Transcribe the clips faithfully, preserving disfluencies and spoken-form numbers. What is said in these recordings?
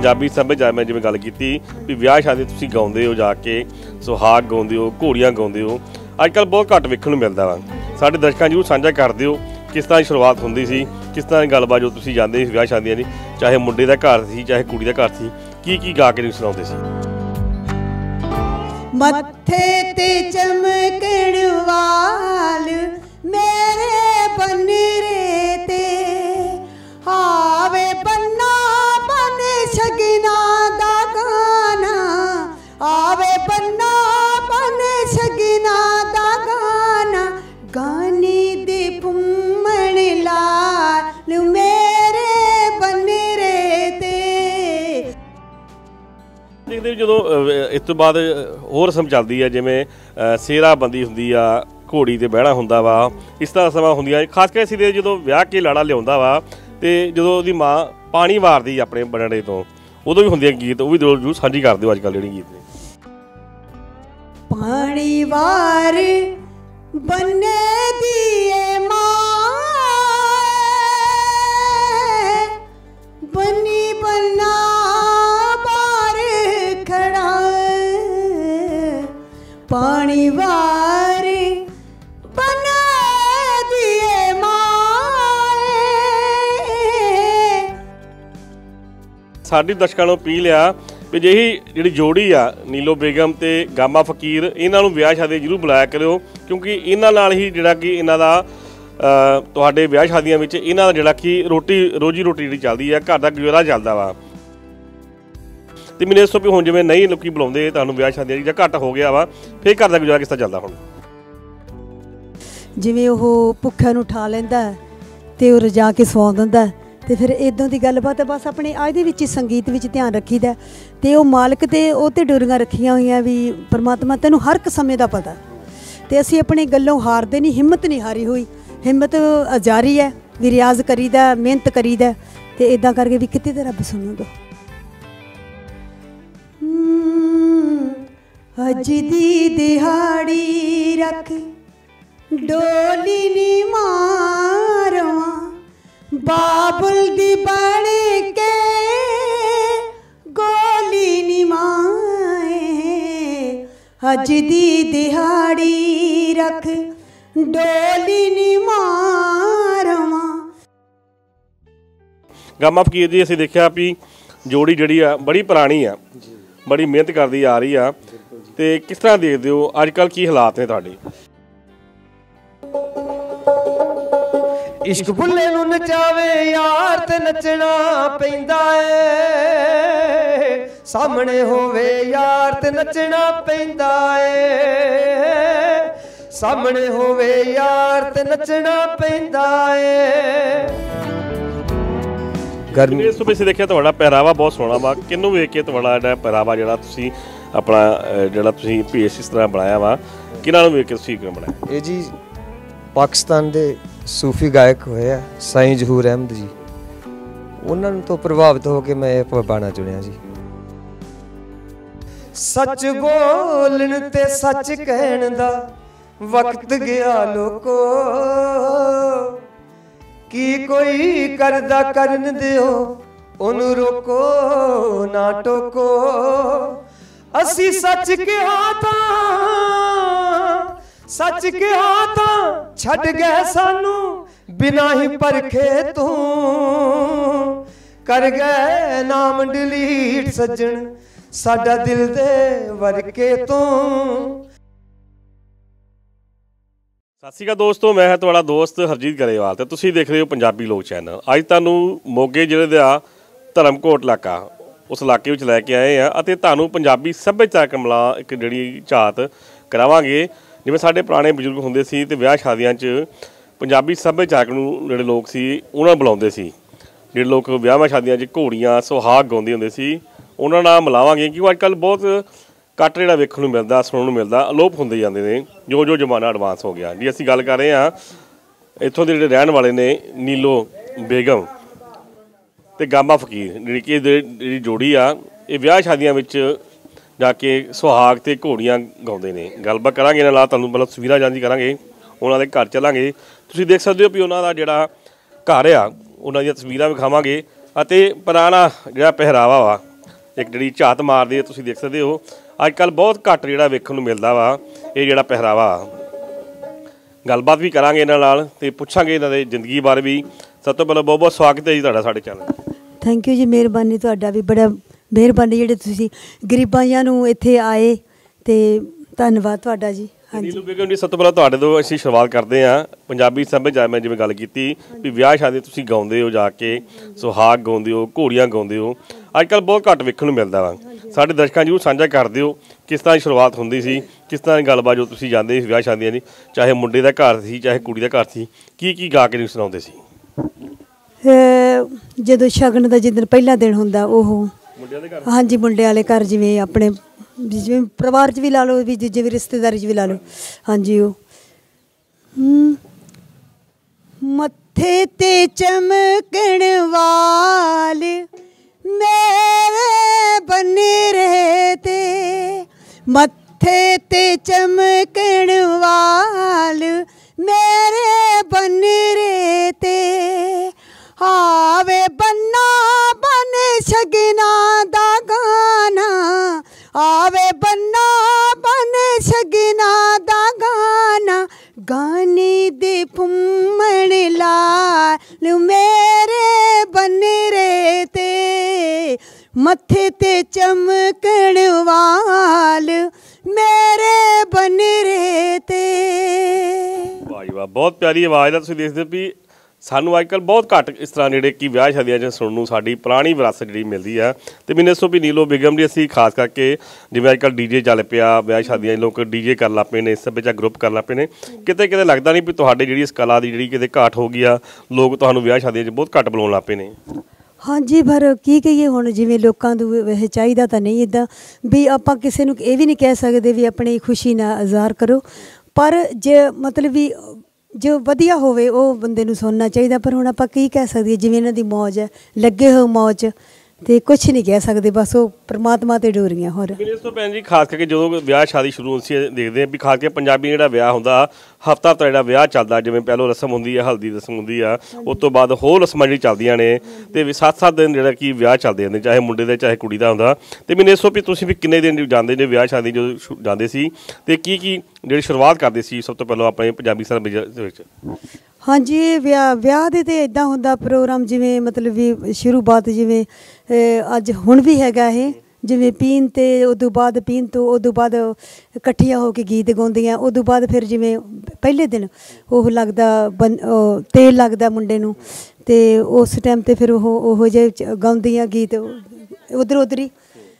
पंजाबी सभ्याचार मैं जिवें गल कीती भी विआह शादी तुसीं गाउंदे हो जाके सुहाग गाउंदे हो घोड़ियां गाउंदे हो अजकल बहुत घੱਟ ਵੇਖਣ ਨੂੰ मिलता वा साडे दर्शਕਾਂ जरूर साझा कर दिओ किस तरह शुरुआत होंदी सी किस तरह गलबात जो तुसीं जांदे सी विआह शादियां दी चाहे मुंडे दा घर सी चाहे कुड़ी दा घर सी की की गा के सुणाउंदे सी। मत्थे ते चमकण वाल मेरे बनरे ते आवे बन्ना बन शगना दा गाना आवे बन्ना बन शगना दा गाना गानी दे पुम्मण लाल मेरे बनरे ते। देखते जो इस तो बाद होर रस्म चलती है जिमें सेहरा बंदी होंगी आ घोड़ी ते बहना होंदा वा इस तरह रस्मां होंदियां खास कर सिरे जो विआह के लाड़ा लियाउंदा वा ते जो ओहदी माँ पानी वारदी अपने बनड़े तो उदों भी होंदियां गीत वो भी जरूर साझी कर दिओ अजकल जिहड़े गीत ने। पानी वार बन्ने दिए माँ बनी बन्ना बार खड़ा पानी वार बन्ने दिए माँ साडी दर्शਕਾਂ ਨੂੰ अपील आ भी जे जी जोड़ी आ नीलो बेगम ते गामा फकीर इन्हां नूं विआह शादी जरूर बुलाया करो क्योंकि इन्हां नाल ही जिहड़ा कि इन्हां दा तुहाडे विआह शादियां विच इन्हां दा जिहड़ा कि रोटी रोजी रोटी जिहड़ी चलदी है घर दा गुजारा चलदा वा ते मैनूं इस तों भी हुण जिवें नहीं लोकी बुलाउंदे तुहानूं विआह शादियां जां घट हो गया वा फिर घर दा गुजारा किस तरह चलदा हुण जिवें ओह भुੱਖਿਆਂ ਨੂੰ ਠਾ ਲੈਂਦਾ ते ਉਹ रजा के ਸਵਾ ਦਿੰਦਾ ਤੇ ਫਿਰ ਇਦਾਂ ਦੀ ਗੱਲਬਾਤ ਬਸ ਆਪਣੇ ਅੱਜ ਦੇ ਵਿੱਚ ਸੰਗੀਤ ਵਿੱਚ ਧਿਆਨ ਰੱਖੀਦਾ ਤੇ ਉਹ ਮਾਲਕ ਤੇ ਉਹ ਤੇ ਡੋਰੀਆਂ ਰੱਖੀਆਂ ਹੋਈਆਂ ਵੀ ਪਰਮਾਤਮਾ ਤੈਨੂੰ ਹਰ ਇੱਕ ਸਮੇਂ ਦਾ ਪਤਾ ਤੇ ਅਸੀਂ ਆਪਣੇ ਗੱਲੋਂ ਹਾਰਦੇ ਨਹੀਂ ਹਿੰਮਤ ਨਹੀਂ ਹਾਰੀ ਹੋਈ ਹਿੰਮਤ ਜਾਰੀ ਹੈ ਵੀ ਰਿਆਜ਼ ਕਰੀਦਾ ਮਿਹਨਤ ਕਰੀਦਾ ਤੇ ਇਦਾਂ ਕਰਕੇ ਵੀ ਕਿਤੇ ਤੇ ਰੱਬ ਸੁਣੂਗਾ। ਅੱਜ ਦੀ ਦਿਹਾੜੀ ਰੱਖ ਡੋਲੀ ਨੀ ਮਾਰਵਾ बाबुल दी बन के गोली नी माए अज दी दिहाड़ी रख डोली नी मारवा। गामा फकीर जी असीं देखिया भी जोड़ी जिहड़ी आ बड़ी पुरानी आ बड़ी मेहनत करदी आ रही आ ते किस तरह देखदे हो अजकल की हालात ने तुहाडे। इश्क भुल्ले नूं नचावे यार ते नचना पैंदा ए सामने होवे यार ते नचना पैंदा ए सामने होवे यार ते नचना पैंदा ए। गर्मी इस तो वैसे देखिया तुहाडा पहरावा बहुत सोहना वा किन्नू वेख के तुहाडा जिहड़ा पहरावा जिहड़ा तुसीं अपना जिहड़ा तुसीं भेस इस तरह बनाया वा किन्हां नूं वेख के तुसीं किवें बनाया। ये जी पाकिस्तान दे सूफी गायक होए आ साईं जहूर अहमद जी उन्हां तो प्रभावित होकर मैं यह गाना चुनिया जी। सच बोलन ते सच कहण दा वक्त गया लोको की कोई करदा करन दिओ ओनू रोको ना टोको असी सच कहा तां सच कहा तां छड़ गए सानू बिना ही परखे तू कर गए नाम डिलीट सज्जन साडा दिल दे वरके तू। सत श्री अकाल दोस्तों मैं है तुहाडा दोस्त हरजीत गरेवाल ते तुसीं देख रहे हो पंजाबी लोक चैनल। अज तुहानूं मोगे जिले दा धर्मकोट इलाका उस इलाके विच लैके आए हैं अते तुहानूं पंजाबी सभ्याचारक मला एक जिहड़ी झात करावांगे जिवें साडे पुराने बजुर्ग हुंदे सी ते विआह शादियां च पंजाबी सभ्याचारक नूं जिहड़े लोक सी उन्हां नूं बुलाउंदे सी जिहड़े लोक विआहां शादियां च घोड़ियां सुहाग गाउंदे हुंदे सी उन्हां नाल मिलावांगे क्योंकि अजकल बहुत घट जिहड़ा वेखण नूं मिलदा सुणन नूं मिलदा अलोप हुंदे जांदे ने जो जो जमाना एडवांस हो गया जी। असीं गल कर रहे हां इत्थों दे जिहड़े रहण वाले ने नीलो बेगम ते गामा फकीर जिहड़ी कि जिहड़ी जोड़ी आ इह विआह शादियां विच जाके सुहाग ते घोड़ियां गाउंदे ने। गलबात करांगे इन्हां नाल तुहानूं मतलब तस्वीरां जांझी करांगे उन्हां दे घर चलांगे तुसीं देख सकदे हो भी उन्हां दा जिहड़ा घर आ उन्हां दीयां तस्वीरां विखावांगे अते पुराना जिहड़ा पहरावा वा ਇੱਕ ਜਿਹੜੀ ਝਾਤ ਮਾਰਦੀ ਹੈ ਤੁਸੀਂ ਦੇਖ ਸਕਦੇ ਹੋ। ਅੱਜ ਕੱਲ੍ਹ ਬਹੁਤ ਘੱਟ ਜਿਹੜਾ ਵੇਖਣ ਨੂੰ ਮਿਲਦਾ ਵਾ ਇਹ ਜਿਹੜਾ ਪਹਿਰਾਵਾ। ਗੱਲਬਾਤ ਵੀ ਕਰਾਂਗੇ ਇਹਨਾਂ ਨਾਲ ਤੇ ਪੁੱਛਾਂਗੇ ਇਹਨਾਂ ਦੇ ਜ਼ਿੰਦਗੀ ਬਾਰੇ ਵੀ। ਸਭ ਤੋਂ ਪਹਿਲਾਂ ਬਹੁਤ ਬਹੁਤ ਸਵਾਗਤ ਹੈ ਜੀ ਤੁਹਾਡਾ ਸਾਡੇ ਚੈਨਲ। ਥੈਂਕ ਯੂ ਜੀ, ਮਿਹਰਬਾਨੀ ਤੁਹਾਡਾ ਵੀ, ਬੜਾ ਮਿਹਰਬਾਨੀ ਜਿਹੜੇ ਤੁਸੀਂ ਗਰੀਬਾਂ ਜਿਹਾਂ ਨੂੰ ਇੱਥੇ ਆਏ ਤੇ ਧੰਨਵਾਦ ਤੁਹਾਡਾ ਜੀ। ਹਾਂਜੀ ਨੀਲੂ ਬੇਗਮ ਜੀ, ਸਭ ਤੋਂ ਪਹਿਲਾਂ ਤੁਹਾਡੇ ਤੋਂ ਅਸੀਂ ਸ਼ੁਰੂਆਤ ਕਰਦੇ ਹਾਂ। ਪੰਜਾਬੀ ਸੱਭਿਆਚਾਰ ਮੈਂ ਜਿਵੇਂ ਗੱਲ ਕੀਤੀ ਵੀ ਵਿਆਹ ਸ਼ਾਦੀ ਤੁਸੀਂ ਗਾਉਂਦੇ ਹੋ, ਜਾ ਕੇ ਸੁਹਾਗ ਗਾਉਂਦੇ ਹੋ, ਘੋੜੀਆਂ ਗਾਉਂਦੇ ਹੋ, ਅੱਜ ਕੱਲ੍ਹ ਬਹੁਤ ਘੱਟ ਵੇਖਣ ਨੂੰ ਮਿਲਦਾ ਵਾ। ਸਾਡੇ ਦਰਸ਼ਕਾਂ ਨੂੰ ਸਾਂਝਾ ਕਰ ਦਿਓ ਕਿਸ ਤਰ੍ਹਾਂ ਦੀ ਸ਼ੁਰੂਆਤ ਹੁੰਦੀ ਸੀ, ਕਿਸ ਤਰ੍ਹਾਂ ਦੀ ਗੱਲਬਾਤ ਜੋ ਤੁਸੀਂ ਜਾਂਦੇ ਸੀ ਵਿਆਹ ਸ਼ਾਦੀਆਂ ਦੀ, ਚਾਹੇ ਮੁੰਡੇ ਦਾ ਘਰ ਸੀ ਚਾਹੇ ਕੁੜੀ ਦਾ ਘਰ ਸੀ, ਕੀ ਕੀ ਗਾ ਕੇ ਨਹੀਂ ਸੁਣਾਉਂਦੇ ਸੀ? ਜਦੋਂ ਸ਼ਗਨ ਦਾ ਜਿੱਦਣ ਪਹਿਲਾ ਦਿਨ ਹੁੰਦਾ ਉਹ ਮੁੰਡਿਆਂ ਦੇ ਘਰ, ਹਾਂਜੀ ਮੁੰਡੇ ਵਾਲੇ ਘਰ, ਜਿਵੇਂ ਆਪਣੇ ਜਿਵੇਂ ਪਰਿਵਾਰ 'ਚ ਵੀ ਲਾ ਲਓ ਵੀ ਜਿਵੇਂ ਰਿਸ਼ਤੇਦਾਰੀ 'ਚ ਵੀ ਲਾ ਲਓ। ਹਾਂਜੀ ਉਹ ਮੱਥੇ ਤੇ ਚਮਕਣ ਵਾਲ ਮੇਰੇ ਬਨੇ ਰਹੇ ਤੇ, ਮੱਥੇ ਤੇ ਚਮਕਣ ਵਾਲ ਮੇਰੇ ਬਨੇ ਰਹੇ ਤੇ, ਆਵੇ ਬੰਨਾ ਬਨ ਸ਼ਗਨਾ ਦਾ ਗਾਣਾ, ਆਵੇ ਬੰਨਾ ਬਨ ਸ਼ਗਨਾ ਦਾ ਗਾਣਾ, ਗਾਣੇ ਦੇ ਫੁੰਮਣ ਲਾਲ ਮੇਰੇ ਬਨੇ ਰੇ ਤੇ, ਮੱਥੇ ਤੇ ਚਮਕਣ ਵਾਲ ਮੇਰੇ ਬਨੇ ਰੇ ਤੇ। ਵਾਹ ਜੀ ਵਾਹ, ਬਹੁਤ ਪਿਆਰੀ ਆਵਾਜ਼ ਦਾ। ਤੁਸੀਂ ਦੇਖਦੇ ਹੋ ਵੀ ਸਾਨੂੰ ਅੱਜ ਕੱਲ੍ਹ ਬਹੁਤ ਘੱਟ ਇਸ ਤਰ੍ਹਾਂ ਜਿਹੜੇ ਕਿ ਵਿਆਹ ਸ਼ਾਦੀਆਂ 'ਚ ਸੁਣਨ ਨੂੰ ਸਾਡੀ ਪੁਰਾਣੀ ਵਿਰਾਸਤ ਜਿਹੜੀ ਮਿਲਦੀ ਆ। ਅਤੇ ਮੈਨੂੰ ਦੱਸੋ ਵੀ ਨੀਲੂ ਬੇਗਮ ਜੀ, ਅਸੀਂ ਖਾਸ ਕਰਕੇ ਜਿਵੇਂ ਅੱਜ ਕੱਲ੍ਹ ਡੀ ਜੇ ਚੱਲ ਪਿਆ ਵਿਆਹ ਸ਼ਾਦੀਆਂ 'ਚ, ਲੋਕ ਡੀ ਜੇ ਕਰਨ ਲੱਗ ਪਏ ਨੇ, ਸੱਭਿਆਚਾਰ ਗਰੁੱਪ ਕਰਨ ਲੱਗ ਪਏ ਨੇ, ਕਿਤੇ ਕਿਤੇ ਲੱਗਦਾ ਨਹੀਂ ਵੀ ਤੁਹਾਡੇ ਜਿਹੜੀ ਇਸ ਕਲਾ ਦੀ ਜਿਹੜੀ ਕਿਤੇ ਘਾਟ ਹੋ ਗਈ ਆ, ਲੋਕ ਤੁਹਾਨੂੰ ਵਿਆਹ ਸ਼ਾਦੀਆਂ 'ਚ ਬਹੁਤ ਘੱਟ ਬੁਲਾਉਣ ਲੱਗ ਪਏ ਨੇ? ਹਾਂਜੀ, ਪਰ ਕੀ ਕਹੀਏ ਹੁਣ, ਜਿਵੇਂ ਲੋਕਾਂ ਨੂੰ ਵੈਸੇ ਚਾਹੀਦਾ ਤਾਂ ਨਹੀਂ ਇੱਦਾਂ ਵੀ ਆਪਾਂ ਕਿਸੇ ਨੂੰ ਇਹ ਵੀ ਨਹੀਂ ਕਹਿ ਸਕਦੇ ਵੀ ਆਪਣੀ ਖੁਸ਼ੀ ਨਾਲ ਇਜ਼ਹਾਰ ਕਰੋ, ਪਰ ਜੇ ਮਤਲਬ ਵੀ ਜੋ ਵਧੀਆ ਹੋਵੇ ਉਹ ਬੰਦੇ ਨੂੰ ਸੁਣਨਾ ਚਾਹੀਦਾ। ਪਰ ਹੁਣ ਆਪਾਂ ਕੀ ਕਹਿ ਸਕਦੇ, ਜਿਵੇਂ ਇਹਨਾਂ ਦੀ ਮੌਜ ਹੈ, ਲੱਗੇ ਹੋਏ ਮੌਜ, ਤੇ ਕੁਛ ਨਹੀਂ ਕਹਿ ਸਕਦੇ, ਬਸ ਉਹ ਪਰਮਾਤਮਾ ਤੇ ਡੋਰੀਆਂ। ਹੋਰ ਇਸ ਤੋਂ ਭੈਣ ਜੀ, ਖਾਸ ਕਰਕੇ ਜਦੋਂ ਵਿਆਹ ਸ਼ਾਦੀ ਸ਼ੁਰੂ ਅਸੀਂ ਦੇਖਦੇ ਹਾਂ ਵੀ ਖਾਸ ਕਰਕੇ ਪੰਜਾਬੀ ਜਿਹੜਾ ਵਿਆਹ ਹੁੰਦਾ ਹਫ਼ਤਾ ਹਫ਼ਤਾ ਜਿਹੜਾ ਵਿਆਹ ਚੱਲਦਾ, ਜਿਵੇਂ ਪਹਿਲੋਂ ਰਸਮ ਹੁੰਦੀ ਹੈ, ਹਲਦੀ ਰਸਮ ਹੁੰਦੀ ਆ, ਉਸ ਤੋਂ ਬਾਅਦ ਹੋਰ ਰਸਮਾਂ ਜਿਹੜੀ ਚੱਲਦੀਆਂ ਨੇ, ਅਤੇ ਸੱਤ ਸੱਤ ਦਿਨ ਜਿਹੜਾ ਕਿ ਵਿਆਹ ਚੱਲਦੇ ਜਾਂਦੇ, ਚਾਹੇ ਮੁੰਡੇ ਦਾ ਚਾਹੇ ਕੁੜੀ ਦਾ ਹੁੰਦਾ। ਅਤੇ ਮੈਨੂੰ ਦੱਸੋ ਵੀ ਤੁਸੀਂ ਵੀ ਕਿੰਨੇ ਦਿਨ ਜਾਂਦੇ ਨੇ ਵਿਆਹ ਸ਼ਾਦੀ ਜਦੋਂ ਜਾਂਦੇ ਸੀ, ਅਤੇ ਕੀ ਕੀ ਜਿਹੜੀ ਸ਼ੁਰੂਆਤ ਕਰਦੇ ਸੀ ਸਭ ਤੋਂ ਪਹਿਲਾਂ ਆਪਣੇ ਪੰਜਾਬੀ ਸੱਭਿਆਚਾਰ ਦੇ ਵਿੱਚ? ਹਾਂਜੀ, ਇਹ ਵਿਆਹ ਵਿਆਹ ਦੇ ਤਾਂ ਇੱਦਾਂ ਹੁੰਦਾ ਪ੍ਰੋਗਰਾਮ, ਜਿਵੇਂ ਮਤਲਬ ਵੀ ਸ਼ੁਰੂਆਤ ਜਿਵੇਂ ਅੱਜ ਹੁਣ ਵੀ ਹੈਗਾ ਇਹ, ਜਿਵੇਂ ਪੀਣ ਅਤੇ ਉਦੋਂ ਬਾਅਦ ਪੀਣ ਤੋਂ ਉਦੋਂ ਬਾਅਦ ਇਕੱਠੀਆਂ ਹੋ ਕੇ ਗੀਤ ਗਾਉਂਦੀਆਂ। ਉਦੋਂ ਬਾਅਦ ਫਿਰ ਜਿਵੇਂ ਪਹਿਲੇ ਦਿਨ ਉਹ ਲੱਗਦਾ ਬਨ ਤੇਲ ਲੱਗਦਾ ਮੁੰਡੇ ਨੂੰ, ਅਤੇ ਉਸ ਟਾਈਮ 'ਤੇ ਫਿਰ ਉਹ ਉਹੋ ਜਿਹੇ ਗਾਉਂਦੀਆਂ ਗੀਤ ਉੱਧਰ ਉੱਧਰ ਹੀ।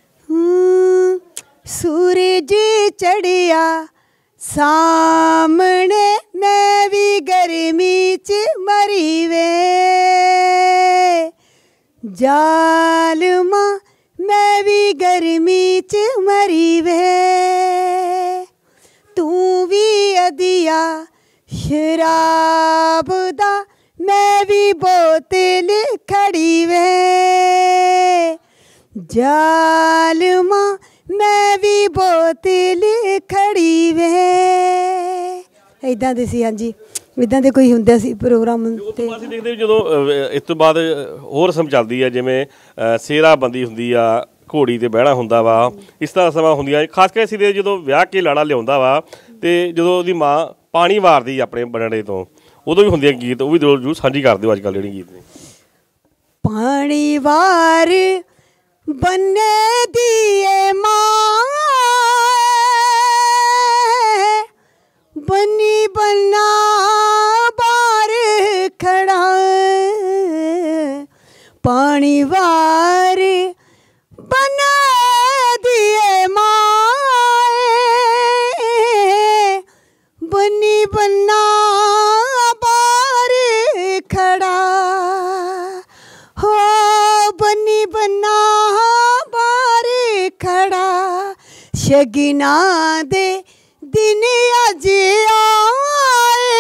ਸੂਰਜ ਚੜ੍ਹਿਆ ਸਾਹਮਣੇ ਮੈਂ ਵੀ ਗਰਮੀ 'ਚ ਮਰੀ ਵੇ, ਜ਼ਾਲਮਾ ਮੈਂ ਵੀ ਗਰਮੀ 'ਚ ਮਰੀ ਵੇ, ਤੂੰ ਵੀ ਅਧੀਆ ਸ਼ਰਾਬ ਦਾ ਮੈਂ ਵੀ ਬੋਤਲ ਖੜੀ ਵੇ, ਜ਼ਾਲਮਾ ਮੈਂ ਵੀ ਬੋਤਲ ਖੜੀ ਵੇ। ਇੱਦਾਂ ਦੇ ਸੀ। ਹਾਂਜੀ, ਇੱਦਾਂ ਦੇ ਕੋਈ ਹੁੰਦਾ ਸੀ ਪ੍ਰੋਗਰਾਮ। ਤੇ ਅਸੀਂ ਦੇਖਦੇ ਜਦੋਂ ਇਸ ਤੋਂ ਬਾਅਦ ਹੋਰ ਰਸਮ ਚੱਲਦੀ ਹੈ, ਜਿਵੇਂ ਸਿਹਰਾ ਬੰਦੀ ਹੁੰਦੀ ਆ, ਘੋੜੀ 'ਤੇ ਬਹਿਣਾ ਹੁੰਦਾ ਵਾ, ਇਸ ਤਰ੍ਹਾਂ ਰਸਮਾਂ ਹੁੰਦੀਆਂ। ਖਾਸ ਕਰਕੇ ਅਸੀਂ ਜਦੋਂ ਵਿਆਹ ਕੇ ਲਾੜਾ ਲਿਆਉਂਦਾ ਵਾ, ਅਤੇ ਜਦੋਂ ਉਹਦੀ ਮਾਂ ਪਾਣੀ ਵਾਰਦੀ ਆਪਣੇ ਬਣੜੇ ਤੋਂ, ਉਦੋਂ ਵੀ ਹੁੰਦੀਆਂ ਗੀਤ, ਉਹ ਵੀ ਜ਼ਰੂਰ ਸਾਂਝੀ ਕਰ ਦਿਓ ਅੱਜ ਕੱਲ੍ਹ ਜਿਹੜੇ ਗੀਤ ਨੇ। ਪਾਣੀ ਵਾਰ ਬੰਨੇ ਦੀਏ ਮਾਂ, ਬੰਨੀ ਬੰਨਾ ਬਾਰ ਖੜਾ, ਪਾਣੀ ਵਾਰ ਬੰਨੇ ਦੀਏ ਮਾਂ, ਬੰਨੀ ਬੰਨਾ ਬਾਰ ਖੜਾ, ਹੋ ਬੰਨੀ ਬੰਨਾ ਬਾਰ ਖੜਾ, ਸ਼ਗਨਾ ਦੇ ਦਿਨ ਅੱਜ ਆਏ,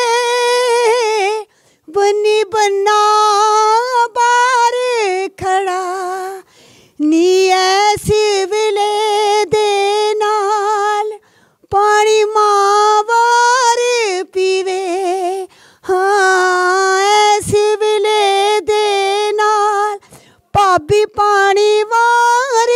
ਬੰਨੀ ਬੰਨਾ ਬਾਰ ਖੜਾ, ਨੀ ਐਸ ਵੇਲੇ ਦੇ ਨਾਲ ਪਾਣੀ ਮਾਂ ਵਾਰ ਪੀਵੇ, ਹਾਂ ਐਸ ਵੇਲੇ ਦੇ ਨਾਲ ਭਾਬੀ ਪਾਣੀ ਵਾਰ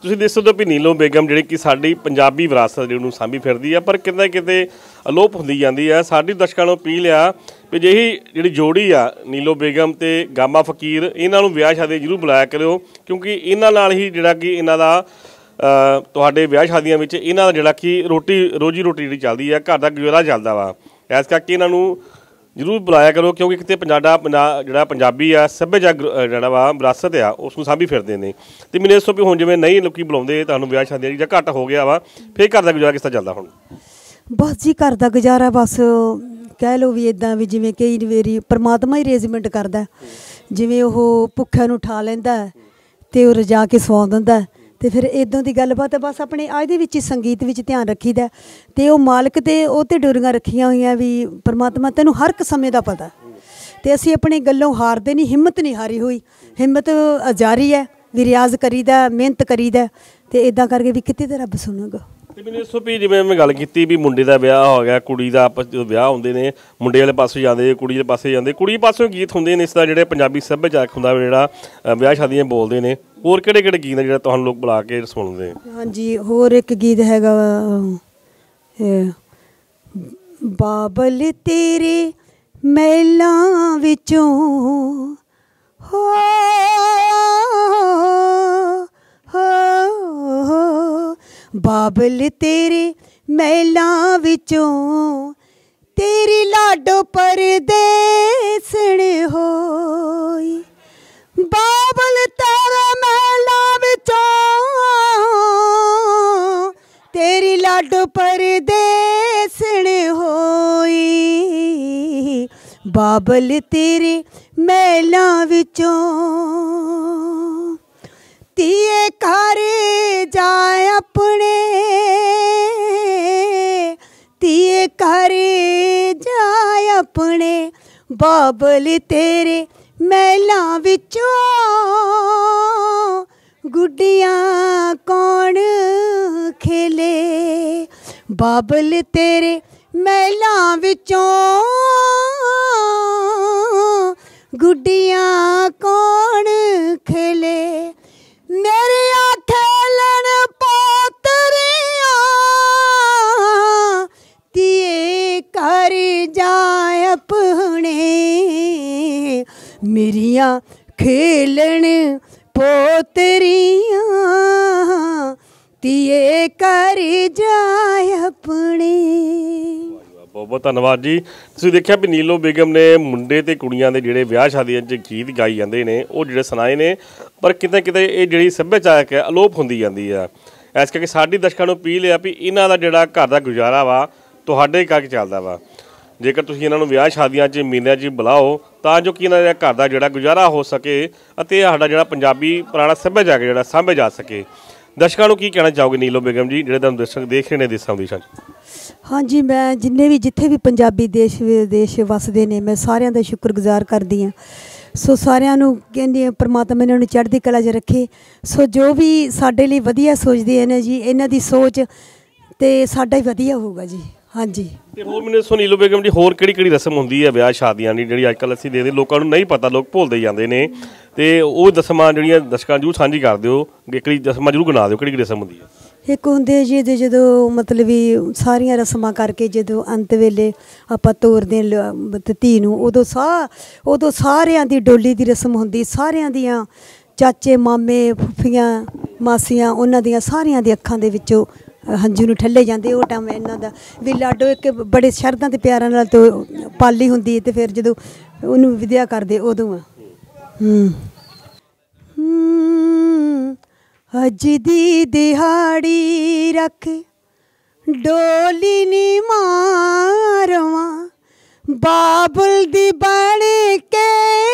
ਤੁਸੀਂ ਦੇਖ ਸਕਦੇ ਹੋ ਵੀ ਨੀਲੋ ਬੇਗਮ ਜਿਹੜੀ ਕਿ ਸਾਡੀ ਪੰਜਾਬੀ ਵਿਰਾਸਤ ਜਿਹਨੂੰ ਸਾਂਭੀ ਫਿਰਦੀ ਆ, ਪਰ ਕਿਤੇ ਕਿਤੇ ਅਲੋਪ ਹੁੰਦੀ ਜਾਂਦੀ ਆ। ਸਾਡੀ ਦਰਸ਼ਕਾਂ ਨੂੰ ਅਪੀਲ ਆ ਵੀ ਜਿਹੀ ਜਿਹੜੀ ਜੋੜੀ ਆ ਨੀਲੋ ਬੇਗਮ ਤੇ ਗਾਮਾ ਫਕੀਰ, ਇਹਨਾਂ ਨੂੰ ਵਿਆਹ ਸ਼ਾਦੀ ਜ਼ਰੂਰ ਬੁਲਾਇਆ ਕਰਿਓ, ਕਿਉਂਕਿ ਇਹਨਾਂ ਨਾਲ ਹੀ ਜਿਹੜਾ ਕਿ ਇਹਨਾਂ ਦਾ ਤੁਹਾਡੇ ਵਿਆਹ ਸ਼ਾਦੀਆਂ ਵਿੱਚ ਇਹਨਾਂ ਦਾ ਜਿਹੜਾ ਕਿ ਰੋਟੀ ਰੋਜੀ ਰੋਟੀ ਜਿਹੜੀ ਚੱਲਦੀ ਆ, ਘਰ ਦਾ ਗੁਜ਼ਾਰਾ ਚੱਲਦਾ ਵਾ। ਇਸ ਕਰਕੇ ਇਹਨਾਂ ਨੂੰ ਜ਼ਰੂਰ ਬੁਲਾਇਆ ਕਰੋ, ਕਿਉਂਕਿ ਕਿਤੇ ਪੰਜਾਬਾ ਪੰਜਾ ਜਿਹੜਾ ਪੰਜਾਬੀ ਆ ਸੱਭਿਆਚਾਰ ਜਿਹੜਾ ਵਾ ਵਿਰਾਸਤ ਆ ਉਸ ਨੂੰ ਸਾਂਭੀ ਫਿਰਦੇ ਨੇ। ਅਤੇ ਮੈਨੂੰ ਇਸ ਤੋਂ ਵੀ ਹੁਣ ਜਿਵੇਂ ਨਹੀਂ ਲੋਕੀ ਬੁਲਾਉਂਦੇ ਤੁਹਾਨੂੰ ਵਿਆਹ ਸ਼ਾਦੀਆਂ ਜਾਂ ਘੱਟ ਹੋ ਗਿਆ ਵਾ, ਫਿਰ ਘਰ ਦਾ ਗੁਜ਼ਾਰਾ ਕਿਸ ਤਰ੍ਹਾਂ ਚੱਲਦਾ ਹੁਣ? ਬਸ ਜੀ ਘਰ ਦਾ ਗੁਜ਼ਾਰਾ ਬਸ ਕਹਿ ਲਓ ਵੀ ਇੱਦਾਂ ਵੀ ਜਿਵੇਂ ਕਈ ਵਾਰੀ ਪਰਮਾਤਮਾ ਹੀ ਅਰੇਂਜਮੈਂਟ ਕਰਦਾ, ਜਿਵੇਂ ਉਹ ਭੁੱਖਿਆਂ ਨੂੰ ਉਠਾ ਲੈਂਦਾ ਅਤੇ ਉਹ ਰਜਾ ਕੇ ਸੌਂ ਦਿੰਦਾ, ਅਤੇ ਫਿਰ ਇੱਦਾਂ ਦੀ ਗੱਲਬਾਤ ਹੈ। ਬਸ ਆਪਣੇ ਅੱਜ ਦੇ ਵਿੱਚ ਹੀ ਸੰਗੀਤ ਵਿੱਚ ਧਿਆਨ ਰੱਖੀਦਾ, ਅਤੇ ਉਹ ਮਾਲਕ ਤੇ ਉਹ 'ਤੇ ਡੋਰੀਆਂ ਰੱਖੀਆਂ ਹੋਈਆਂ ਵੀ ਪਰਮਾਤਮਾ ਤੈਨੂੰ ਹਰ ਇੱਕ ਸਮੇਂ ਦਾ ਪਤਾ, ਅਤੇ ਅਸੀਂ ਆਪਣੀ ਗੱਲੋਂ ਹਾਰਦੇ ਨਹੀਂ, ਹਿੰਮਤ ਨਹੀਂ ਹਾਰੀ ਹੋਈ, ਹਿੰਮਤ ਜਾਰੀ ਹੈ ਵੀ ਰਿਆਜ਼ ਕਰੀਦਾ, ਮਿਹਨਤ ਕਰੀਦਾ, ਅਤੇ ਇੱਦਾਂ ਕਰਕੇ ਵੀ ਕਿਤੇ ਤਾਂ ਰੱਬ ਸੁਣੇਗਾ। ਅਤੇ ਮੈਨੂੰ ਇਸ ਤੋਂ ਵੀ ਜਿਵੇਂ ਮੈਂ ਗੱਲ ਕੀਤੀ ਵੀ ਮੁੰਡੇ ਦਾ ਵਿਆਹ ਹੋ ਗਿਆ, ਕੁੜੀ ਦਾ ਆਪਸ ਜਦੋਂ ਵਿਆਹ ਹੁੰਦੇ ਨੇ ਮੁੰਡੇ ਵਾਲੇ ਪਾਸੇ ਜਾਂਦੇ, ਕੁੜੀ ਦੇ ਪਾਸੇ ਜਾਂਦੇ, ਕੁੜੀ ਪਾਸਿਓਂ ਗੀਤ ਹੁੰਦੇ ਨੇ ਇਸ ਦਾ ਜਿਹੜੇ ਪੰਜਾਬੀ ਸੱਭਿਆਚਾਰਕ ਹੁੰਦਾ ਜਿਹੜਾ ਵਿਆਹ ਸ਼ਾਦੀਆਂ ਬੋਲਦੇ ਨੇ। ਹੋਰ ਕਿਹੜੇ ਕਿਹੜੇ ਗੀਤ ਨੇ ਜਿਹੜਾ ਤੁਹਾਨੂੰ ਲੋਕ ਬੁਲਾ ਕੇ ਸੁਣਦੇ? ਹਾਂਜੀ, ਹੋਰ ਇੱਕ ਗੀਤ ਹੈਗਾ ਬਾਬਲ ਤੇਰੇ ਮਹਿਲਾਂ ਵਿੱਚੋਂ ਹੋ ਬਾਬਲ ਤੇਰੇ ਮਹਿਲਾਂ ਵਿੱਚੋਂ ਤੇਰੀ ਲਾਡੋ ਪਰਦੇਸਣ ਹੋਈ, ਬਾਬਲ ਤੇਰੇ ਮਹਿਲਾਂ ਵਿੱਚੋਂ ਤੇਰੀ ਲਾਡੋ ਪਰਦੇਸਣ ਹੋਈ, ਬਾਬਲ ਤੇਰੇ ਮਹਿਲਾਂ ਵਿੱਚੋਂ ਧੀਏ ਘਰ ਜਾ ਆਪਣੇ, ਧੀਏ ਘਰ ਜਾ ਆਪਣੇ, ਬਾਬਲ ਤੇਰੇ ਮਹਿਲਾਂ ਵਿੱਚੋਂ ਗੁੱਡੀਆਂ ਕੌਣ ਖੇਲੇ, ਬਾਬਲ ਤੇਰੇ ਮਹਿਲਾਂ ਵਿੱਚੋਂ ਗੁੱਡੀਆਂ ਕੌਣ ਖੇਲੇ, ਮੇਰੀਆਂ ਖੇਲਣ ਪੋਤਰੀਆਂ ਧੀਏ ਘਰ ਜਾ ਆਪਣੇ, ਮੇਰੀਆਂ ਖੇਲਣ ਪੋਤਰੀਆਂ ਧੀਏ ਘਰ ਜਾ ਆਪਣੇ। ਬਹੁਤ ਬਹੁਤ ਧੰਨਵਾਦ ਜੀ। ਤੁਸੀਂ ਦੇਖਿਆ ਵੀ ਨੀਲੋ ਬੇਗਮ ਨੇ ਮੁੰਡੇ ਅਤੇ ਕੁੜੀਆਂ ਦੇ ਜਿਹੜੇ ਵਿਆਹ ਸ਼ਾਦੀਆਂ 'ਚ ਗੀਤ ਗਾਈ ਜਾਂਦੇ ਨੇ ਉਹ ਜਿਹੜੇ ਸੁਣਾਏ ਨੇ, ਪਰ ਕਿਤੇ ਕਿਤੇ ਇਹ ਜਿਹੜੀ ਸੱਭਿਆਚਾਰਕ ਹੈ ਅਲੋਪ ਹੁੰਦੀ ਜਾਂਦੀ ਆ। ਇਸ ਕਰਕੇ ਸਾਡੀ ਦਰਸ਼ਕਾਂ ਨੂੰ ਅਪੀਲ ਆ ਵੀ ਇਹਨਾਂ ਦਾ ਜਿਹੜਾ ਘਰ ਦਾ ਗੁਜ਼ਾਰਾ ਵਾ ਤੁਹਾਡੇ ਕਰਕੇ ਚੱਲਦਾ ਵਾ। ਜੇਕਰ ਤੁਸੀਂ ਇਹਨਾਂ ਨੂੰ ਵਿਆਹ ਸ਼ਾਦੀਆਂ 'ਚ ਮੇਲਿਆਂ 'ਚ ਬੁਲਾਓ ਤਾਂ ਜੋ ਕਿ ਇਹਨਾਂ ਦਾ ਘਰ ਦਾ ਜਿਹੜਾ ਗੁਜ਼ਾਰਾ ਹੋ ਸਕੇ ਅਤੇ ਸਾਡਾ ਜਿਹੜਾ ਪੰਜਾਬੀ ਪੁਰਾਣਾ ਸੱਭਿਆਚਾਰ ਜਿਹੜਾ ਸਾਂਭਿਆ ਜਾ ਸਕੇ। ਦਰਸ਼ਕਾਂ ਨੂੰ ਕੀ ਕਹਿਣਾ ਚਾਹੋਗੇ ਨੀਲੋ ਬੇਗਮ ਜੀ ਜਿਹੜੇ ਤੁਹਾਨੂੰ ਦਰਸ਼ਕ ਦੇਖ ਰਹੇ ਨੇ ਦੇਸ਼ਾਂ ਵਿਦੇਸ਼ਾਂ 'ਚ? ਹਾਂਜੀ, ਮੈਂ ਜਿੰਨੇ ਵੀ ਜਿੱਥੇ ਵੀ ਪੰਜਾਬੀ ਦੇਸ਼ ਵਿਦੇਸ਼ ਵਸਦੇ ਨੇ ਮੈਂ ਸਾਰਿਆਂ ਦਾ ਸ਼ੁਕਰਗੁਜ਼ਾਰ ਕਰਦੀ ਹਾਂ। ਸੋ ਸਾਰਿਆਂ ਨੂੰ ਕਹਿੰਦੀ ਹਾਂ ਪਰਮਾਤਮਾ ਇਹਨਾਂ ਨੂੰ ਚੜ੍ਹਦੀ ਕਲਾ 'ਚ ਰੱਖੇ। ਸੋ ਜੋ ਵੀ ਸਾਡੇ ਲਈ ਵਧੀਆ ਸੋਚਦੇ ਨੇ ਜੀ, ਇਹਨਾਂ ਦੀ ਸੋਚ ਤੇ ਸਾਡਾ ਹੀ ਵਧੀਆ ਹੋਊਗਾ ਜੀ। ਹਾਂਜੀ, ਤੇ ਹੋਰ ਮੈਨੂੰ ਦੱਸੋ ਨੀਲੋ ਬੇਗਮ ਜੀ ਹੋਰ ਕਿਹੜੀ ਕਿਹੜੀ ਰਸਮ ਹੁੰਦੀ ਹੈ ਵਿਆਹ ਸ਼ਾਦੀਆਂ ਦੀ ਜਿਹੜੀ ਅੱਜ ਕੱਲ੍ਹ ਅਸੀਂ ਦੇਖਦੇ ਲੋਕਾਂ ਨੂੰ ਨਹੀਂ ਪਤਾ, ਲੋਕ ਭੁੱਲਦੇ ਜਾਂਦੇ ਨੇ, ਤੇ ਉਹ ਰਸਮਾਂ ਜਿਹੜੀਆਂ ਦਰਸ਼ਕਾਂ ਜ਼ਰੂਰ ਸਾਂਝੀ ਕਰ ਦਿਓ, ਇੱਕ ਰਸਮਾਂ ਜ਼ਰੂਰ ਗਿਣਾ ਦਿਓ ਕਿਹੜੀ ਕਿਹੜੀ ਰਸਮ ਹੁੰਦੀ ਹੈ? ਇੱਕ ਹੁੰਦੇ ਜੀ ਇਹਦੇ ਜਦੋਂ ਮਤਲਬ ਵੀ ਸਾਰੀਆਂ ਰਸਮਾਂ ਕਰਕੇ ਜਦੋਂ ਅੰਤ ਵੇਲੇ ਆਪਾਂ ਤੋਰਦੇ ਧੀ ਨੂੰ, ਉਦੋਂ ਸਾ ਉਦੋਂ ਸਾਰਿਆਂ ਦੀ ਡੋਲੀ ਦੀ ਰਸਮ ਹੁੰਦੀ, ਸਾਰਿਆਂ ਦੀਆਂ ਚਾਚੇ ਮਾਮੇ ਫੁੱਫੀਆਂ ਮਾਸੀਆਂ ਉਹਨਾਂ ਦੀਆਂ ਸਾਰਿਆਂ ਦੀ ਅੱਖਾਂ ਦੇ ਵਿੱਚੋਂ ਹੰਝੂ ਨੂੰ ਠੱਲੇ ਜਾਂਦੇ। ਉਹ ਟਾਈਮ ਇਹਨਾਂ ਦਾ ਵੀ ਲਾਡੋ ਇੱਕ ਬੜੇ ਸ਼ਰਧਾਂ ਅਤੇ ਪਿਆਰਾਂ ਨਾਲ ਤੋਂ ਪਾਲੀ ਹੁੰਦੀ, ਅਤੇ ਫਿਰ ਜਦੋਂ ਉਹਨੂੰ ਵਿਦਿਆ ਕਰਦੇ ਉਦੋਂ ਆ ਹੂੰ ਅੱਜ ਦੀ ਦਿਹਾੜੀ ਰੱਖ ਡੋਲੀ ਨੀ ਮਾਰਵਾਂ, ਬਾਬਲ ਦੀ ਬਣ ਕੇ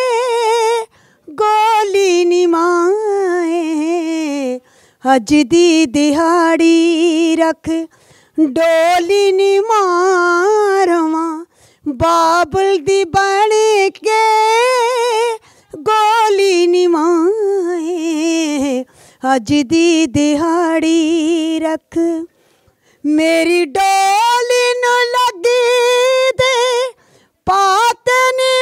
ਗੋਲੀ ਨੀ ਮਾਏ, ਅੱਜ ਦੀ ਦਿਹਾੜੀ ਰੱਖ ਡੋਲੀ ਨੀ ਮਾਰਵਾਂ, ਬਾਬਲ ਦੀ ਬਣ ਕੇ ਗੋਲੀ ਨੀ ਮਾਏ, ਅੱਜ ਦੀ ਦਿਹਾੜੀ ਰੱਖ ਮੇਰੀ ਡੋਲੀ ਨੂੰ ਲੱਗੀ ਦੇ ਪਾਤ ਨੀ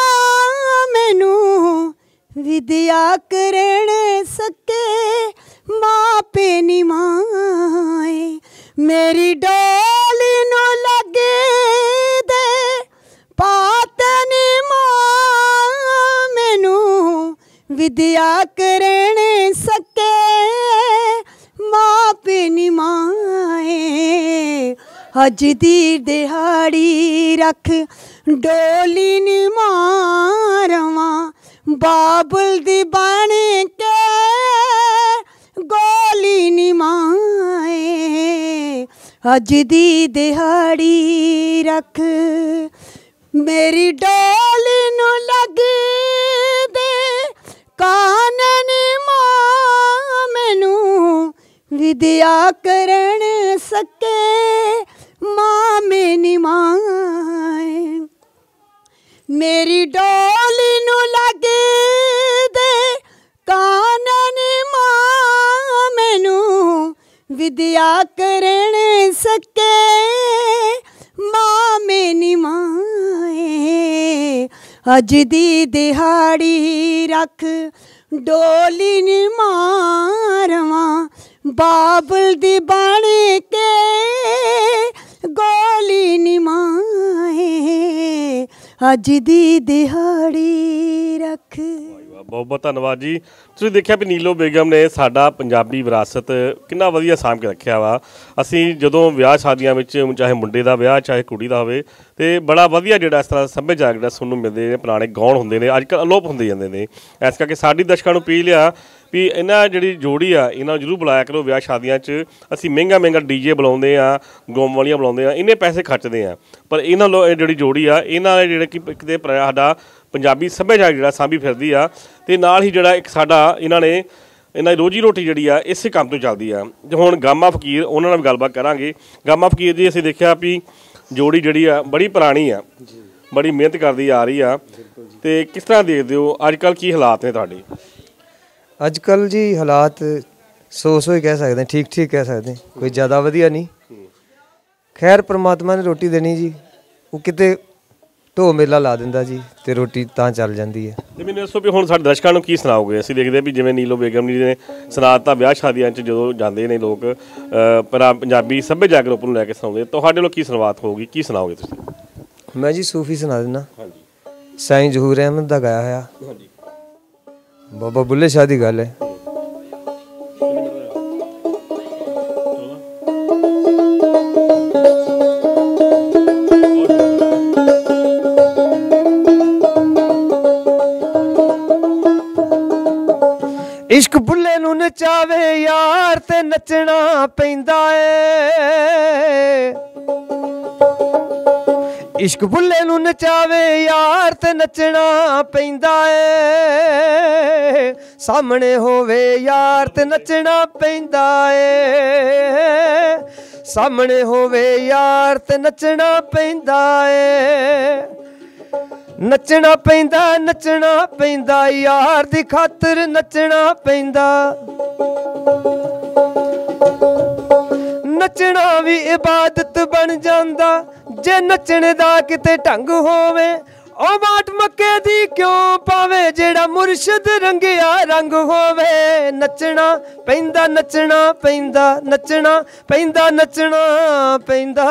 ਮਾਂ, ਮੈਨੂੰ ਵਿਦਿਆ ਕਰਨ ਸਕੇ मापे नी माए मेरी डोली नू लगे दे पातनी मां मैनू विद्या करन सके मापे नी माए अज दी दिहाड़ी रख डोली नी मारवा बाबुल दी बन के गोली नी माए अज दी दिहाड़ी रख मेरी डोली नू लग दे कानन मां मैनू विद्या करन सके मां मेरी माए मेरी डोली नू लग दे कानन मां मैनू विद्या करन सके मां मेरी माए अज दी दिहाड़ी रख डोली नी मारवा बाबुल दी बन के गोली नी माए अज दी दिहाड़ी रख। बहुत बहुत धन्यवाद जी। ਤੁਸੀਂ ਦੇਖਿਆ ਵੀ ਨੀਲੋ ਬੇਗਮ ਨੇ ਸਾਡਾ ਪੰਜਾਬੀ ਵਿਰਾਸਤ ਕਿੰਨਾ ਵਧੀਆ ਸਾਂਭ ਕੇ ਰੱਖਿਆ ਵਾ। ਅਸੀਂ ਜਦੋਂ ਵਿਆਹ ਸ਼ਾਦੀਆਂ ਵਿੱਚ ਚਾਹੇ ਮੁੰਡੇ ਦਾ ਵਿਆਹ ਚਾਹੇ ਕੁੜੀ ਦਾ ਹੋਵੇ ਤੇ ਬੜਾ ਵਧੀਆ ਜਿਹੜਾ ਇਸ ਤਰ੍ਹਾਂ ਸੱਭਿਆਚਾਰ ਜਿਹੜਾ ਸੁਣਨ ਨੂੰ ਮਿਲਦੇ ਨੇ, ਪੁਰਾਣੇ ਗਾਉਣ ਹੁੰਦੇ ਨੇ, ਅੱਜ ਕੱਲ੍ਹ ਅਲੋਪ ਹੁੰਦੇ ਜਾਂਦੇ ਨੇ। ਇਸ ਕਰਕੇ ਸਾਡੀ ਦਰਸ਼ਕਾਂ ਨੂੰ ਅਪੀਲ ਆ ਵੀ ਇਹਨਾਂ ਜਿਹੜੀ ਜੋੜੀ ਆ ਇਹਨਾਂ ਨੂੰ ਜ਼ਰੂਰ ਬੁਲਾਇਆ ਕਰੋ ਵਿਆਹ ਸ਼ਾਦੀਆਂ 'ਚ। ਅਸੀਂ ਮਹਿੰਗਾ ਮਹਿੰਗਾ ਡੀ ਜੇ ਬੁਲਾਉਂਦੇ ਆ, ਗੋਮ ਵਾਲੀਆਂ ਬੁਲਾਉਂਦੇ ਆ, ਇੰਨੇ ਪੈਸੇ ਖਰਚਦੇ ਆ, ਪਰ ਇਹਨਾਂ ਲੋ ਜਿਹੜੀ ਜੋੜੀ ਆ ਇਹਨਾਂ ਨੇ ਜਿਹੜਾ ਕਿ ਕਿਤੇ ਸਾਡਾ ਪੰਜਾਬੀ ਸੱਭਿਆਚਾਰ ਜਿਹੜਾ ਸਾਂਭੀ ਫਿਰਦੀ ਆ ਤੇ ਨਾਲ ਹੀ ਜਿਹੜਾ ਇੱਕ ਸਾਡਾ ਇਹਨਾਂ ਨੇ ਇਹਨਾਂ ਦੀ ਰੋਜੀ ਰੋਟੀ ਜਿਹੜੀ ਆ ਇਸੇ ਕੰਮ ਤੋਂ ਚੱਲਦੀ ਆ। ਹੁਣ ਗਾਮਾ ਫਕੀਰ ਉਹਨਾਂ ਨਾਲ ਵੀ ਗੱਲਬਾਤ ਕਰਾਂਗੇ। ਗਾਮਾ ਫਕੀਰ ਜੀ ਅਸੀਂ ਦੇਖਿਆ ਵੀ ਜੋੜੀ ਜਿਹੜੀ ਆ ਬੜੀ ਪੁਰਾਣੀ ਆ, ਬੜੀ ਮਿਹਨਤ ਕਰਦੀ ਆ ਰਹੀ ਆ ਤੇ ਕਿਸ ਤਰ੍ਹਾਂ ਦੇਖਦੇ ਹੋ ਅੱਜ ਕੱਲ੍ਹ ਕੀ ਹਾਲਾਤ ਨੇ ਤੁਹਾਡੇ? ਅੱਜ ਕੱਲ੍ਹ ਜੀ ਹਾਲਾਤ ਸੌ ਸੌ ਹੀ ਕਹਿ ਸਕਦੇ, ਠੀਕ ਠੀਕ ਕਹਿ ਸਕਦੇ, ਕੋਈ ਜ਼ਿਆਦਾ ਵਧੀਆ ਨਹੀਂ। ਖੈਰ ਪਰਮਾਤਮਾ ਨੇ ਰੋਟੀ ਦੇਣੀ ਜੀ, ਉਹ ਕਿਤੇ ਢੋ ਮੇਲਾ ਲਾ ਦਿੰਦਾ ਜੀ ਤੇ ਰੋਟੀ ਤਾਂ ਚੱਲ ਜਾਂਦੀ ਹੈ। ਤੇ ਮੈਨੂੰ ਦੱਸੋ ਵੀ ਹੁਣ ਸਾਡੇ ਦਰਸ਼ਕਾਂ ਨੂੰ ਕੀ ਸੁਣਾਓਗੇ? ਅਸੀਂ ਦੇਖਦੇ ਵੀ ਜਿਵੇਂ ਨੀਲੋ ਬੇਗਮ ਜੀ ਨੇ ਸੁਣਾਤਾ ਵਿਆਹ ਸ਼ਾਦੀਆਂ 'ਚ ਜਦੋਂ ਜਾਂਦੇ ਨੇ ਲੋਕ ਪਰ ਪੰਜਾਬੀ ਸੱਭਿਆਚਾਰ ਰੂਪ ਨੂੰ ਲੈ ਕੇ ਸੁਣਾਉਂਦੇ, ਤੁਹਾਡੇ ਵੱਲੋਂ ਕੀ ਸੁਣਵਾਤ ਹੋਊਗੀ, ਕੀ ਸੁਣਾਓਗੇ ਤੁਸੀਂ? ਮੈਂ ਜੀ ਸੂਫੀ ਸੁਣਾ ਦਿੰਦਾ। ਹਾਂਜੀ। ਸਾਈਂ ਜ਼ਹੂਰ ਅਹਿਮਦ ਦਾ ਗਾਇਆ ਹੋਇਆ। ਹਾਂਜੀ। ਬਾਬਾ ਬੁੱਲੇ ਸ਼ਾਹ ਦੀ ਗੱਲ ਹੈ। इश्क बुल्ले नू नचावे यार ते नचना पैंदा ए। इश्क बुल्ले नू नचावे यार ते नचना पैंदा ए। सामने होवे यार ते नचना पैंदा ए। सामने होवे यार ते नचना पैंदा ए। नचना पैंदा नचना पैंदा यार दी खातर नचना पैंदा। नचना भी इबादत बन जांदा जे नचने दा किते ढंग होवे। ओ बाट मक्के दी क्यों पावे जेड़ा मुर्शद रंगिया रंग होवे। नचना पैंदा नचना पैंदा नचना पैंदा नचना पैंदा।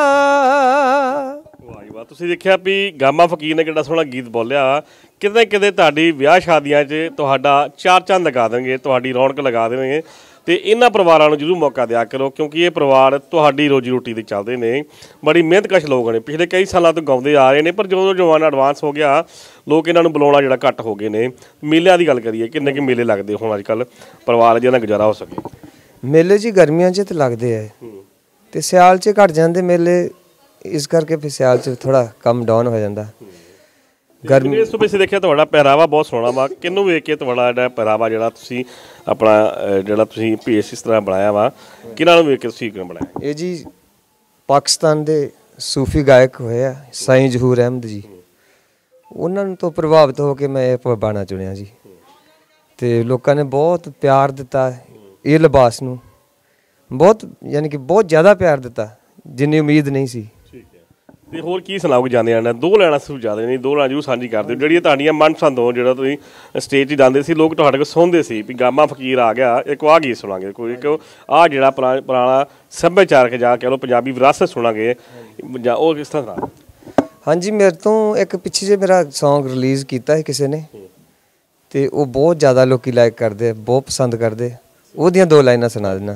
ਤੁਸੀਂ ਦੇਖਿਆ ਵੀ ਗਾਮਾ ਫਕੀਰ ਨੇ ਕਿੰਨਾ ਸੋਹਣਾ ਗੀਤ ਬੋਲਿਆ। ਕਿਤੇ ਕਿਤੇ ਤੁਹਾਡੀ ਵਿਆਹ ਸ਼ਾਦੀਆਂ 'ਚ ਤੁਹਾਡਾ ਚਾਰ ਚੰਦ ਲਗਾ ਦੇਣਗੇ, ਤੁਹਾਡੀ ਰੌਣਕ ਲਗਾ ਦੇਣਗੇ ਤੇ ਇਹਨਾਂ ਪਰਿਵਾਰਾਂ ਨੂੰ ਜ਼ਰੂਰ ਮੌਕਾ ਦਿਆ ਕਰੋ ਕਿਉਂਕਿ ਇਹ ਪਰਿਵਾਰ ਤੁਹਾਡੀ ਰੋਜੀ ਰੋਟੀ 'ਤੇ ਚੱਲਦੇ ਨੇ। ਬੜੀ ਮਿਹਨਤਕਸ਼ ਲੋਕ ਨੇ, ਪਿਛਲੇ ਕਈ ਸਾਲਾਂ ਤੋਂ ਗਾਉਂਦੇ ਆ ਰਹੇ ਨੇ, ਪਰ ਜਦੋਂ ਜਮਾਨਾ ਐਡਵਾਂਸ ਹੋ ਗਿਆ ਲੋਕ ਇਹਨਾਂ ਨੂੰ ਬੁਲਾਉਣਾ ਜਿਹੜਾ ਘੱਟ ਹੋ ਗਏ ਨੇ। ਮੇਲਿਆਂ ਦੀ ਗੱਲ ਕਰੀਏ, ਕਿੰਨੇ ਕੁ ਮੇਲੇ ਲੱਗਦੇ ਹੁਣ ਅੱਜ ਕੱਲ੍ਹ ਪਰਿਵਾਰ ਜਿਹਨਾਂ ਦਾ ਗੁਜ਼ਾਰਾ ਹੋ ਸਕੇ? ਮੇਲੇ ਜੀ ਗਰਮੀਆਂ 'ਚ ਤਾਂ ਲੱਗਦੇ ਆ ਤੇ ਸਿਆਲ 'ਚ ਘੱਟ ਜਾਂਦੇ ਮੇਲੇ, ਇਸ ਕਰਕੇ ਫਿਰ ਸਿਆਲ 'ਚ ਥੋੜਾ ਕੰਮ ਡਾਊਨ ਹੋ ਜਾਂਦਾ। ਗਰਮੀ ਇਸ ਤੋਂ ਪਿੱਛੇ ਦੇਖਿਆ ਤੁਹਾਡਾ ਪਹਿਰਾਵਾ ਬਹੁਤ ਸੋਹਣਾ ਵਾ। ਕਿਹਨੂੰ ਵੇਖ ਕੇ ਤੁਹਾਡਾ ਜਿਹੜਾ ਪਹਿਰਾਵਾ ਜਿਹੜਾ ਤੁਸੀਂ ਆਪਣਾ ਜਿਹੜਾ ਤੁਸੀਂ ਭੇਸ ਇਸ ਤਰ੍ਹਾਂ ਬਣਾਇਆ ਵਾ, ਕਿਹਨਾਂ ਨੂੰ ਵੇਖ ਕੇ ਤੁਸੀਂ ਕਿਉਂ ਬਣਾਇਆ? ਇਹ ਜੀ ਪਾਕਿਸਤਾਨ ਦੇ ਸੂਫੀ ਗਾਇਕ ਹੋਏ ਆ ਸਾਈਂ ਜ਼ਹੂਰ ਅਹਿਮਦ ਜੀ, ਉਹਨਾਂ ਨੂੰ ਤੋਂ ਪ੍ਰਭਾਵਿਤ ਹੋ ਕੇ ਮੈਂ ਇਹ ਬਾਣਾ ਚੁਣਿਆ ਜੀ। ਤੇ ਲੋਕਾਂ ਨੇ ਬਹੁਤ ਪਿਆਰ ਦਿੱਤਾ ਇਹ ਲਿਬਾਸ ਨੂੰ, ਬਹੁਤ ਯਾਨੀ ਕਿ ਬਹੁਤ ਜ਼ਿਆਦਾ ਪਿਆਰ ਦਿੱਤਾ ਜਿੰਨੀ ਉਮੀਦ ਨਹੀਂ ਸੀ। ਤੇ ਹੋਰ ਕੀ ਸੁਣਾਓਗੇ ਜਾਂਦੇ ਆਣਾ ਦੋ ਲੈਣਾ ਜ਼ਿਆਦਾ ਨਹੀਂ ਦੋ ਲੈਣਾ ਜ਼ਰੂਰ ਸਾਂਝੀ ਕਰ ਦਿਓ ਜਿਹੜੀਆਂ ਤੁਹਾਡੀਆਂ ਮਨਪਸੰਦ ਹੋ ਜਿਹੜਾ ਤੁਸੀਂ ਸਟੇਜ 'ਤੇ ਜਾਂਦੇ ਸੀ ਲੋਕ ਤੁਹਾਡੇ ਕੋਲ ਸੁਣਦੇ ਸੀ ਵੀ ਗਾਮਾ ਫਕੀਰ ਆ ਗਿਆ ਇੱਕ ਆਹ ਗੀਤ ਸੁਣਾਂਗੇ ਕੋਈ ਇੱਕ ਆਹ ਜਿਹੜਾ ਪੁਰਾ ਪੁਰਾਣਾ ਸੱਭਿਆਚਾਰਕ ਜਾ ਕਹਿ ਲਓ ਪੰਜਾਬੀ ਵਿਰਾਸਤ ਸੁਣਾਂਗੇ ਜਾਂ ਉਹ ਕਿਸ ਤਰ੍ਹਾਂ ਦਾ। ਹਾਂਜੀ ਮੇਰੇ ਤੋਂ ਇੱਕ ਪਿੱਛੇ ਜੇ ਮੇਰਾ ਸੌਂਗ ਰਿਲੀਜ਼ ਕੀਤਾ ਹੈ ਕਿਸੇ ਨੇ ਤੇ ਉਹ ਬਹੁਤ ਜ਼ਿਆਦਾ ਲੋਕੀ ਲਾਈਕ ਕਰਦੇ ਬਹੁਤ ਪਸੰਦ ਕਰਦੇ ਉਹਦੀਆਂ ਦੋ ਲਾਈਨਾਂ ਸੁਣਾ ਦੇਣਾ।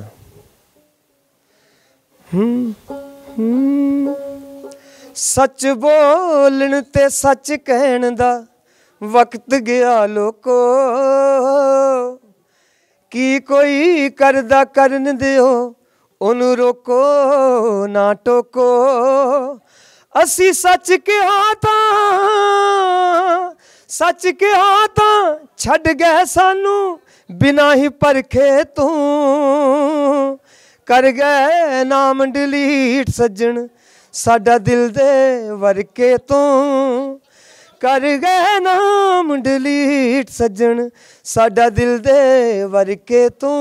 ਹੂੰ ਹੂੰ ਸੱਚ ਬੋਲਣ ਤੇ ਸੱਚ ਕਹਿਣ ਦਾ ਵਕਤ ਗਿਆ ਲੋਕੋ ਕੀ ਕੋਈ ਕਰਦਾ ਕਰਨ ਦਿਓ ਉਹਨੂੰ ਰੋਕੋ ਨਾ ਟੋਕੋ ਅਸੀਂ ਸੱਚ ਕਿਹਾ ਤਾਂ ਸੱਚ ਕਿਹਾ ਤਾਂ ਛੱਡ ਗਏ ਸਾਨੂੰ ਬਿਨਾਂ ਹੀ ਪਰਖੇ ਤੂੰ ਕਰ ਗਏ ਨਾਮ ਡਿਲੀਟ ਸੱਜਣ ਸਾਡਾ ਦਿਲ ਦੇ ਵਰਕੇ ਤੂੰ ਕਰ ਗਏ ਨਾਮ ਡਿਲੀਟ ਸੱਜਣ ਸਾਡਾ ਦਿਲ ਦੇ ਵਰਕੇ ਤੂੰ।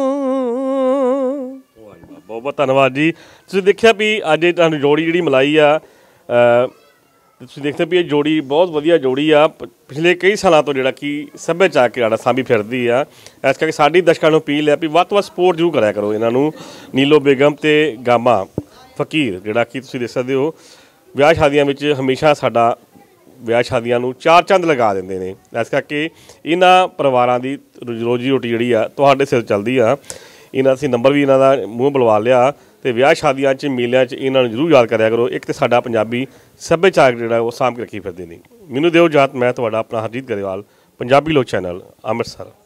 ਬਹੁਤ ਬਹੁਤ ਧੰਨਵਾਦ ਜੀ। ਤੁਸੀਂ ਦੇਖਿਆ ਵੀ ਅੱਜ ਤੁਹਾਨੂੰ ਜੋੜੀ ਜਿਹੜੀ ਮਿਲਾਈ ਆ ਤੁਸੀਂ ਦੇਖਦੇ ਵੀ ਇਹ ਜੋੜੀ ਬਹੁਤ ਵਧੀਆ ਜੋੜੀ ਆ ਪਿਛਲੇ ਕਈ ਸਾਲਾਂ ਤੋਂ ਜਿਹੜਾ ਕਿ ਸੱਭਿਆਚਾਰਕ ਜਿਹੜਾ ਸਾਂਭੀ ਫਿਰਦੀ ਆ ਇਸ ਕਰਕੇ ਸਾਡੀ ਦਰਸ਼ਕਾਂ ਨੂੰ ਅਪੀਲ ਹੈ ਵੀ ਵੱਧ ਤੋਂ ਵੱਧ ਸਪੋਰਟ ਜ਼ਰੂਰ ਕਰਿਆ ਕਰੋ ਇਹਨਾਂ ਨੂੰ ਨੀਲੋ ਬੇਗਮ ਤੇ ਗਾਮਾ ਫਕੀਰ ਜਿਹੜਾ ਕਿ ਤੁਸੀਂ ਦੇਖ ਸਕਦੇ ਹੋ ਵਿਆਹ ਸ਼ਾਦੀਆਂ ਵਿੱਚ ਹਮੇਸ਼ਾ ਸਾਡਾ ਵਿਆਹ ਸ਼ਾਦੀਆਂ ਨੂੰ ਚਾਰ ਚੰਦ ਲਗਾ ਦਿੰਦੇ ਨੇ ਇਸ ਕਰਕੇ ਇਹਨਾਂ ਪਰਿਵਾਰਾਂ ਦੀ ਰੋਜੀ ਰੋਟੀ ਜਿਹੜੀ ਆ ਤੁਹਾਡੇ ਸਿਰ ਚੱਲਦੀ ਆ। ਇਹਨਾਂ ਅਸੀਂ ਨੰਬਰ ਵੀ ਇਹਨਾਂ ਦਾ ਮੂੰਹ ਬੁਲਵਾ ਲਿਆ ਤੇ ਵਿਆਹ ਸ਼ਾਦੀਆਂ 'ਚ ਮੇਲਿਆਂ 'ਚ ਇਹਨਾਂ ਨੂੰ ਜ਼ਰੂਰ ਯਾਦ ਕਰਿਆ ਕਰੋ। ਇੱਕ ਤਾਂ ਸਾਡਾ ਪੰਜਾਬੀ ਸੱਭਿਆਚਾਰਕ ਜਿਹੜਾ ਉਹ ਸਾਂਭ ਕੇ ਰੱਖੀ ਫਿਰਦੇ ਨੇ। ਮੈਨੂੰ ਦਿਓ ਇਜਾਜ਼ਤ ਮੈਂ ਤੁਹਾਡਾ ਆਪਣਾ ਹਰਜੀਤ ਗਰੇਵਾਲ ਪੰਜਾਬੀ ਲੋਕ ਚੈਨਲ ਅੰਮ੍ਰਿਤਸਰ।